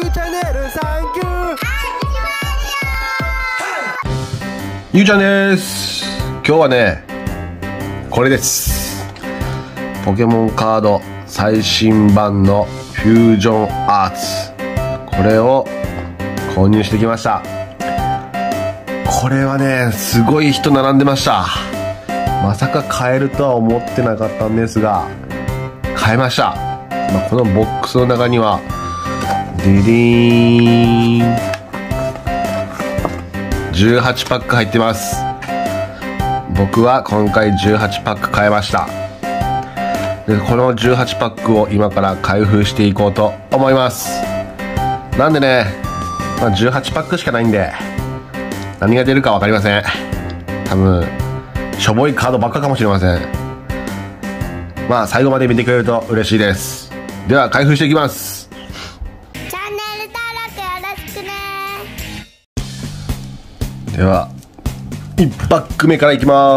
ゆうチャンネルサンキュー。 ゆうちゃんです。今日はね、これです。ポケモンカード最新版のフュージョンアーツ、これを購入してきました。これはね、すごい人並んでました。まさか買えるとは思ってなかったんですが、買えました。このボックスの中にはディディーン18パック入ってます。僕は今回18パック買いました。でこの18パックを今から開封していこうと思います。なんでね、18パックしかないんで何が出るか分かりません。多分しょぼいカードばっかかもしれません。最後まで見てくれると嬉しいです。では開封していきます。 チャンネル登録よろしくね。 では1パック目からいきます。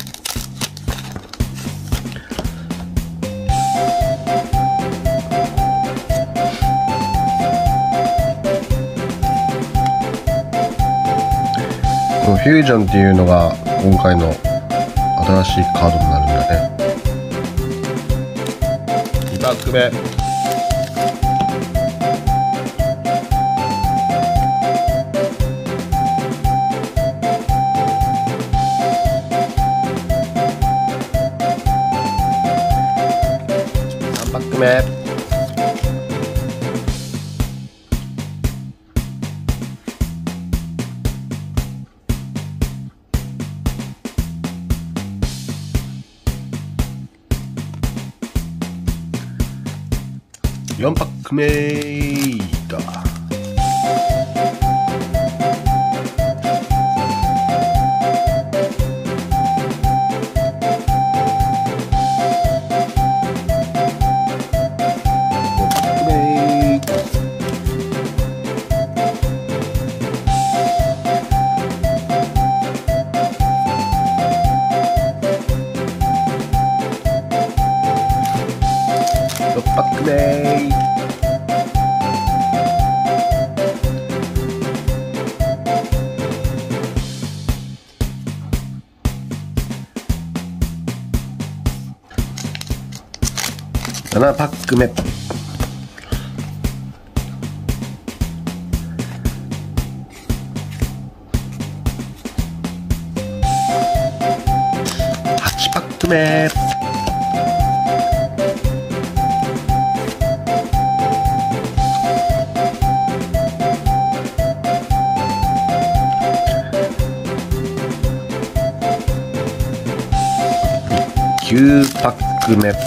このフュージョンっていうのが今回の新しいカードになるんだね。2パック目、3パック目、4パック目だ。6パック目、7パック目、8パック目、9パック目、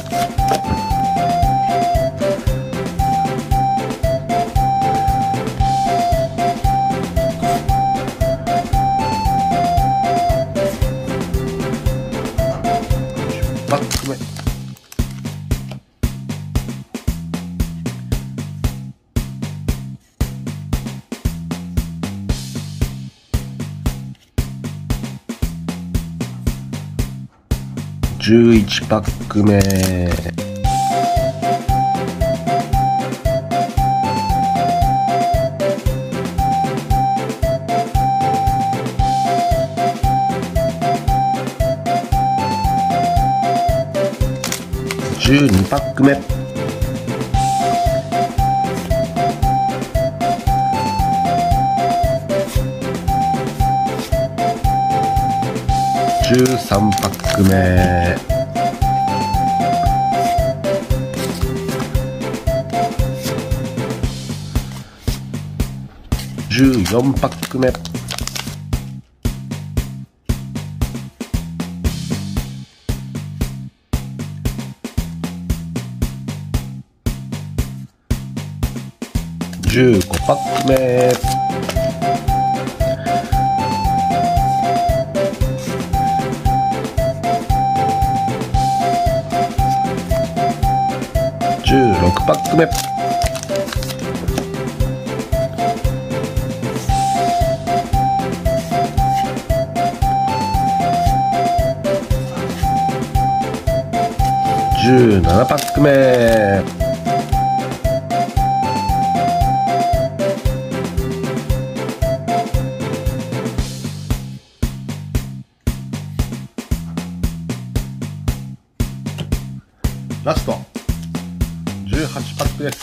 パック目、11パック目、12パック目、13パック目、14パック目、15パック目、16パック目、17パック目、 ラスト18パックです。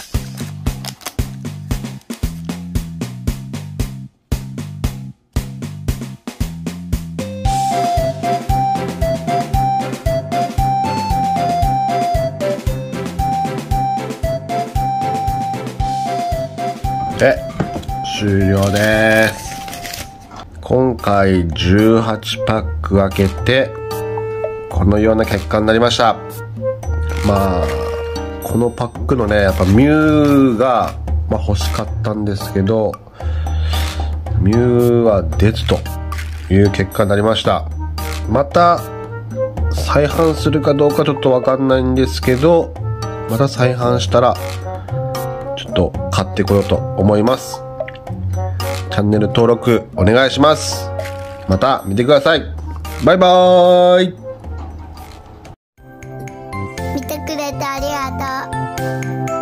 で、終了です。今回18パック開けてこのような結果になりました。まあこのパックのね、やっぱミュウが、欲しかったんですけど、ミュウは出ずという結果になりました。また再販するかどうかちょっとわかんないんですけど、また再販したらちょっと買ってこようと思います。チャンネル登録お願いします。また見てください。バイバーイ。 見てくれてありがとう。